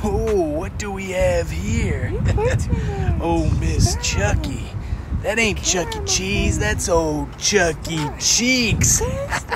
Oh, what do we have here? Oh, Miss Chucky. That ain't Chucky Cheese, that's old Chucky Cheeks.